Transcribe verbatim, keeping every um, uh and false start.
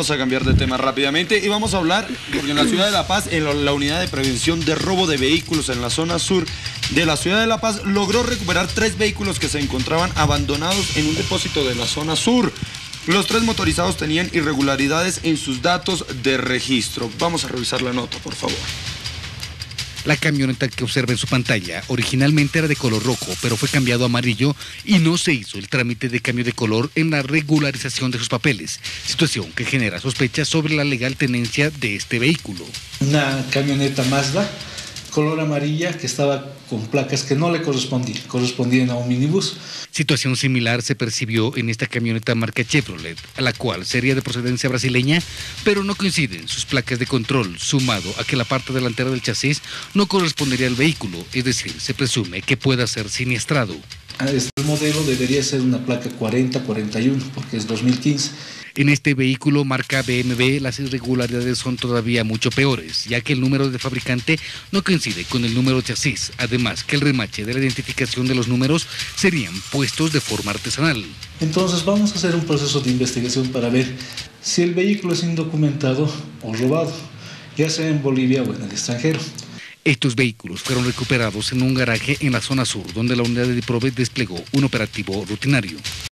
Vamos a cambiar de tema rápidamente y vamos a hablar, porque en la ciudad de La Paz, en la unidad de prevención de robo de vehículos en la zona sur de la ciudad de La Paz, logró recuperar tres vehículos que se encontraban abandonados en un depósito de la zona sur. Los tres motorizados tenían irregularidades en sus datos de registro. Vamos a revisar la nota, por favor. La camioneta que observa en su pantalla originalmente era de color rojo, pero fue cambiado a amarillo y no se hizo el trámite de cambio de color en la regularización de sus papeles, situación que genera sospechas sobre la legal tenencia de este vehículo. Una camioneta Mazda, color amarilla, que estaba con placas que no le correspondían, correspondían a un minibús. Situación similar se percibió en esta camioneta marca Chevrolet, a la cual sería de procedencia brasileña, pero no coinciden sus placas de control, sumado a que la parte delantera del chasis no correspondería al vehículo, es decir, se presume que pueda ser siniestrado. Este modelo debería ser una placa cuarenta cuarenta y uno, porque es dos mil quince. En este vehículo marca B M W las irregularidades son todavía mucho peores, ya que el número de fabricante no coincide con el número de chasis, además que el remache de la identificación de los números serían puestos de forma artesanal. Entonces vamos a hacer un proceso de investigación para ver si el vehículo es indocumentado o robado, ya sea en Bolivia o en el extranjero. Estos vehículos fueron recuperados en un garaje en la zona sur, donde la unidad de DIPROVE desplegó un operativo rutinario.